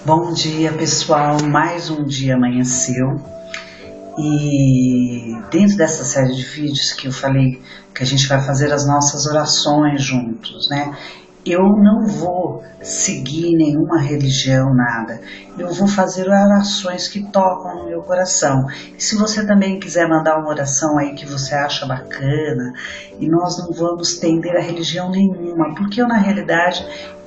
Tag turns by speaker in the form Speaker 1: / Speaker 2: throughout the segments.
Speaker 1: Bom dia, pessoal. Mais um dia amanheceu e dentro dessa série de vídeos que eu falei que a gente vai fazer as nossas orações juntos, né? Eu não vou seguir nenhuma religião, nada. Eu vou fazer orações que tocam no meu coração. E se você também quiser mandar uma oração aí que você acha bacana, e nós não vamos tender a religião nenhuma, porque eu, na realidade,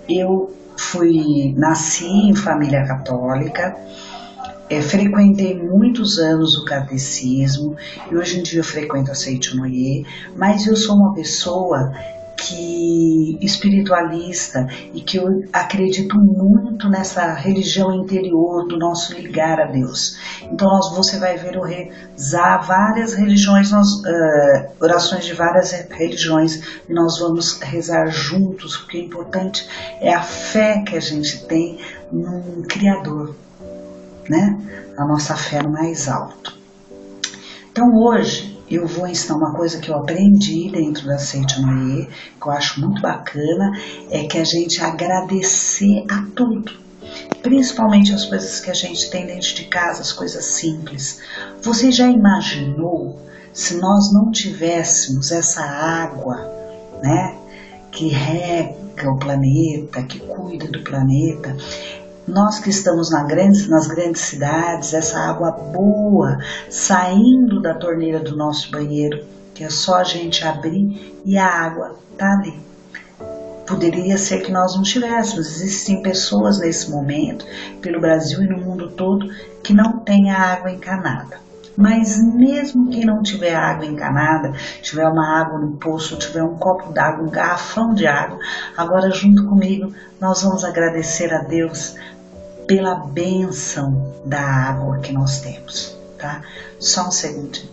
Speaker 1: nasci em família católica, frequentei muitos anos o catecismo e hoje em dia eu frequento a Seitonoye, mas eu sou uma pessoa espiritualista e que eu acredito muito nessa religião interior do nosso ligar a Deus. Então você vai ver eu rezar várias religiões, orações de várias religiões, e nós vamos rezar juntos, porque o importante é a fé que a gente tem num Criador, né? A nossa fé no mais alto. Então hoje eu vou ensinar uma coisa que eu aprendi dentro da Seitonoye, que eu acho muito bacana, é que a gente agradecer a tudo, principalmente as coisas que a gente tem dentro de casa, as coisas simples. Você já imaginou se nós não tivéssemos essa água, né, que rega o planeta, que cuida do planeta? Nós que estamos nas grandes cidades, essa água boa saindo da torneira do nosso banheiro, que é só a gente abrir e a água está ali. Poderia ser que nós não tivéssemos. Existem pessoas nesse momento, pelo Brasil e no mundo todo, que não têm a água encanada. Mas mesmo quem não tiver água encanada, tiver uma água no poço, tiver um copo d'água, um garrafão de água, agora junto comigo nós vamos agradecer a Deus pela bênção da água que nós temos, tá? Só um segundinho.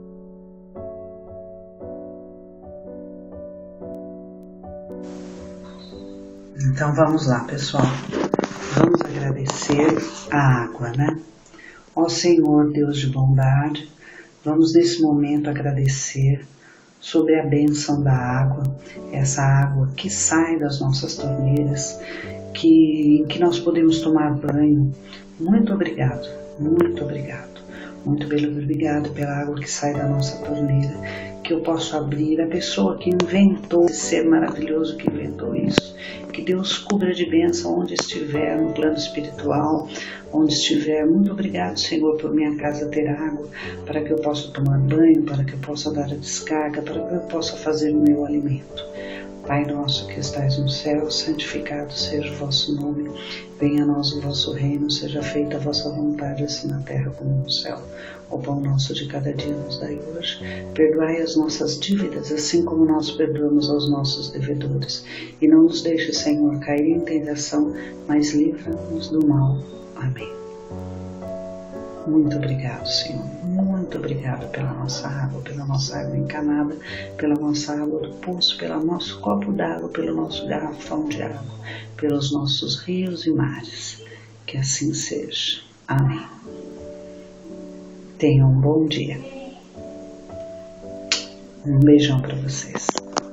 Speaker 1: Então vamos lá, pessoal. Vamos agradecer a água, né? Ó Senhor, Deus de bondade, vamos nesse momento agradecer sobre a bênção da água, essa água que sai das nossas torneiras, em que nós podemos tomar banho. Muito obrigado, muito obrigado. Muito obrigado pela água que sai da nossa torneira, que eu posso abrir. A pessoa que inventou, esse ser maravilhoso que inventou isso, que Deus cubra de bênção onde estiver, no plano espiritual, onde estiver. Muito obrigado, Senhor, por minha casa ter água, para que eu possa tomar banho, para que eu possa dar a descarga, para que eu possa fazer o meu alimento. Pai nosso que estais no céu, santificado seja o vosso nome. Venha a nós o vosso reino, seja feita a vossa vontade, assim na terra como no céu. O pão nosso de cada dia nos dai hoje. Perdoai as nossas dívidas, assim como nós perdoamos aos nossos devedores. E não nos deixe, Senhor, cair em tentação, mas livra-nos do mal. Amém. Muito obrigado, Senhor. Muito obrigado pela nossa água encanada, pela nossa água do poço, pelo nosso copo d'água, pelo nosso garrafão de água, pelos nossos rios e mares. Que assim seja. Amém. Tenham um bom dia. Um beijão para vocês.